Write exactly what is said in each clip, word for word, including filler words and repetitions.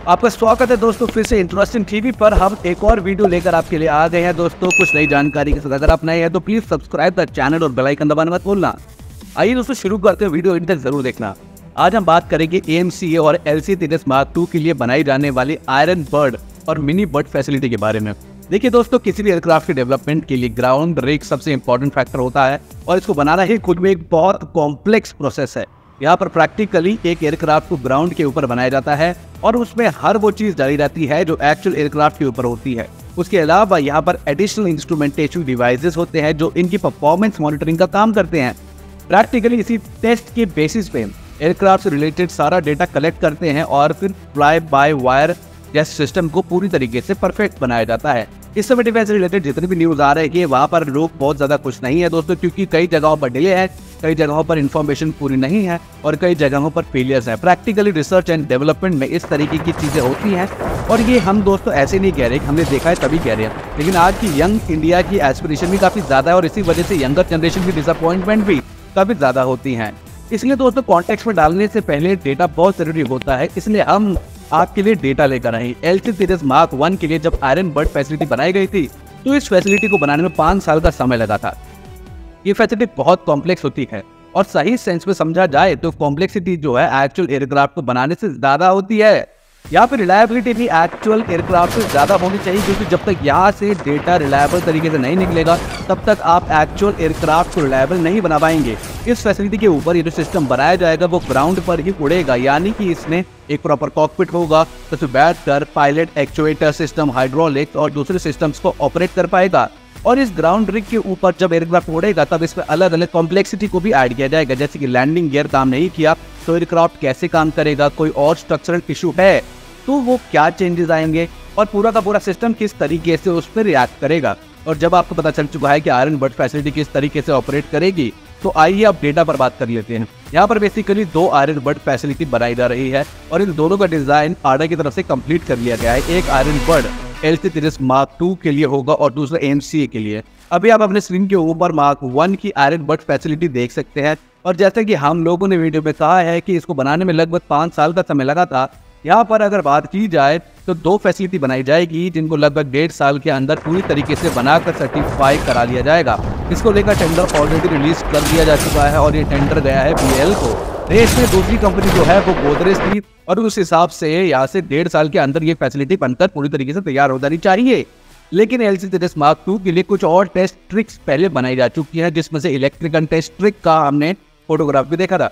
आपका स्वागत है दोस्तों फिर से इंटरेस्टिंग टीवी पर। हम एक और वीडियो लेकर आपके लिए आ गए हैं दोस्तों कुछ नई जानकारी के साथ। अगर आप नए हैं तो प्लीज सब्सक्राइब द चैनल और बेल आइकन दबाना मत भूलना। आइए दोस्तों शुरू करते हैं, वीडियो इन तक जरूर देखना। आज हम बात करेंगे ए एम सी ए और L C Tejas mark two के लिए बनाई जाने वाली आयरन बर्ड और मिनी बर्ड फैसिलिटी के बारे में। देखिए दोस्तों, किसी भी एयरक्राफ्ट के डेवलपमेंट के लिए ग्राउंड रिग सबसे इंपॉर्टेंट फैक्टर होता है और इसको बनाना ही खुद में एक बहुत कॉम्प्लेक्स प्रोसेस है। यहाँ पर प्रैक्टिकली एक एयरक्राफ्ट को ग्राउंड के ऊपर बनाया जाता है और उसमें हर वो चीज डाली जाती है जो एक्चुअल एयरक्राफ्ट के ऊपर होती है। उसके अलावा यहाँ पर एडिशनल इंस्ट्रूमेंटेशन डिवाइसेस होते हैं जो इनकी परफॉर्मेंस मॉनिटरिंग का काम करते हैं। प्रैक्टिकली इसी टेस्ट के बेसिस पे एयरक्राफ्ट से रिलेटेड सारा डेटा कलेक्ट करते हैं और फिर फ्लाई बाय वायर जैसे सिस्टम को पूरी तरीके से परफेक्ट बनाया जाता है। इस समय डिफेंस से रिलेटेड जितने भी न्यूज आ रहे हैं वहाँ पर लोग बहुत ज्यादा खुश नहीं है दोस्तों, क्योंकि कई जगहों पर डिले है, कई जगहों पर इंफॉर्मेशन पूरी नहीं है और कई जगहों पर फेलियर्स है। प्रैक्टिकली रिसर्च एंड डेवलपमेंट में इस तरीके की चीजें होती हैं और ये हम दोस्तों ऐसे नहीं कह रहे, हमने देखा है तभी कह रहे हैं। लेकिन आज की यंग इंडिया की एस्पिरेशन भी काफी ज्यादा है और इसी वजह से यंगर जनरेशन की डिसअपॉइंटमेंट भी काफी ज्यादा होती है। इसलिए दोस्तों कॉन्टेक्स्ट में डालने से पहले डेटा बहुत जरूरी होता है, इसलिए हम आपके लिए डेटा लेकर आए। L C Tejas mark one के लिए जब आयरन बर्ड फैसिलिटी बनाई गई थी तो इस फैसिलिटी को बनाने में पाँच साल का समय लगा था। ये फैसिलिटी बहुत कॉम्प्लेक्स होती है और सही सेंस में समझा जाए तो कॉम्प्लेक्सिटी जो है एक्चुअल एयरक्राफ्ट को बनाने से ज्यादा होती है। यहाँ पे रिलायबिलिटी भी एक्चुअल एयरक्राफ्ट से ज्यादा होनी चाहिए, क्योंकि जब तक यहाँ से डेटा रिलायबल तरीके से नहीं निकलेगा तब तक आप एक्चुअल एयरक्राफ्ट को रिलायबल नहीं बना पाएंगे। इस फैसिलिटी के ऊपर ये जो सिस्टम बनाया जाएगा वो ग्राउंड पर ही उड़ेगा, यानी कि इसमें एक प्रॉपर कॉकपिट होगा तो उसमें बैठकर पायलट, एक्चुएटर सिस्टम, हाइड्रोलिक्स और दूसरे सिस्टम्स को ऑपरेट कर पाएगा। और इस ग्राउंड रिग के ऊपर जब एयरक्राफ्ट उड़ेगा तब इसमें अलग अलग कॉम्प्लेक्सिटी को भी ऐड किया जाएगा, जैसे कि लैंडिंग गियर काम नहीं किया तो एयरक्राफ्ट कैसे काम करेगा, कोई और स्ट्रक्चरल इशू है तो वो क्या चेंजेस आएंगे और पूरा का पूरा सिस्टम किस तरीके से उस पर रिएक्ट करेगा। और जब आपको पता चल चुका है कि आयरन बर्ड फैसिलिटी किस तरीके से ऑपरेट करेगी तो आइए अब डेटा पर बात कर लेते हैं। यहाँ पर बेसिकली दो आयरन बर्ड फैसिलिटी बनाई जा रही है और इन दोनों का डिजाइन आर्डर की तरफ से कंप्लीट कर लिया गया है। एक iron bird L C Tejas mark two के लिए होगा और दूसरा ए एम सी ए के लिए। अभी आप अपने स्क्रीन के ऊपर मार्क वन की आयरन बर्ड फैसिलिटी देख सकते हैं और जैसे कि हम लोगों ने वीडियो में कहा है कि इसको बनाने में लगभग पाँच साल का समय लगा था। यहाँ पर अगर बात की जाए तो दो फैसिलिटी बनाई जाएगी जिनको लगभग डेढ़ साल के अंदर पूरी तरीके से बनाकर सर्टिफाई करा लिया जाएगा। इसको लेकर टेंडर ऑलरेडी रिलीज कर दिया जा चुका है और ये टेंडर गया है बी एल को। रेस में दूसरी कंपनी जो है वो गोदरेज थी और उस हिसाब से यहाँ से डेढ़ साल के अंदर ये फैसिलिटी बनकर पूरी तरीके से तैयार हो जानी चाहिए। लेकिन L C Tejas mark two के लिए कुछ और टेस्ट ट्रिक्स पहले बनाई जा चुकी है, जिसमें से इलेक्ट्रिकल टेस्ट ट्रिक का हमने फोटोग्राफ भी देखा था।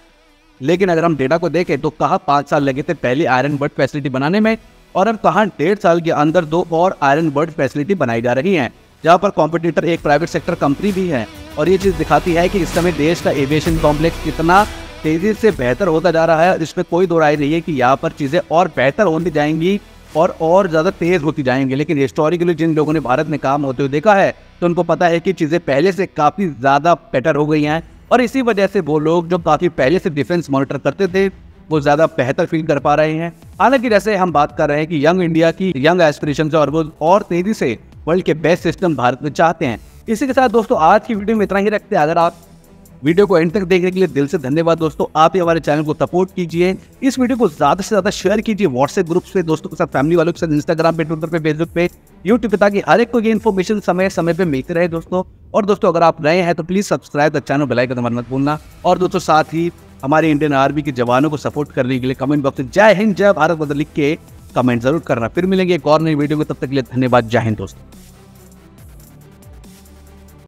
लेकिन अगर हम डेटा को देखें तो कहाँ पाँच साल लगे थे पहले आयरन बर्ड फैसिलिटी बनाने में और अब कहाँ डेढ़ साल के अंदर दो और आयरन बर्ड फैसिलिटी बनाई जा रही है, जहाँ पर कॉम्पिटिटर एक प्राइवेट सेक्टर कंपनी भी है। और ये चीज़ दिखाती है कि इस समय देश का एविएशन कॉम्प्लेक्स कितना तेजी से बेहतर होता जा रहा है। इसमें कोई दो राय नहीं है कि यहाँ पर चीज़ें और बेहतर होती जाएंगी और और ज़्यादा तेज होती जाएंगी। लेकिन हिस्टोरिकली जिन लोगों ने भारत में काम होते हुए देखा है तो उनको पता है कि चीज़ें पहले से काफ़ी ज़्यादा बेटर हो गई हैं और इसी वजह से वो लोग जो काफ़ी पहले से डिफेंस मॉनिटर करते थे वो ज़्यादा बेहतर फील कर पा रहे हैं। हालांकि जैसे हम बात कर रहे हैं कि यंग इंडिया की यंग एस्पिरेशन और वो और तेजी से वर्ल्ड के बेस्ट सिस्टम भारत में चाहते हैं। इसी के साथ दोस्तों आज की वीडियो में इतना ही रखते हैं। अगर आप वीडियो को एंड तक देखने के लिए दिल से धन्यवाद दोस्तों। आप ही हमारे चैनल को सपोर्ट कीजिए, इस वीडियो को ज्यादा से ज्यादा शेयर कीजिए व्हाट्सएप ग्रुप पे, दोस्तों के साथ, फैमिली वालों के साथ, इंस्टाग्राम पे, ट्विटर पे, फेसबुक पे, यूट्यूब पे, ताकि हर एक को ये इन्फॉर्मेशन समय समय पे मिलती रहे दोस्तों। और दोस्तों अगर आप नए हैं तो please subscribe the channel, bell icon दबाना मत भूलना। और दोस्तों साथ ही हमारे इंडियन आर्मी के जवानों को सपोर्ट करने के लिए कमेंट बॉक्स में जय हिंद जय भारत लिख के कमेंट जरूर करना। फिर मिलेंगे एक और नई वीडियो में, तब तक के लिए धन्यवाद। जय हिंद दोस्तों।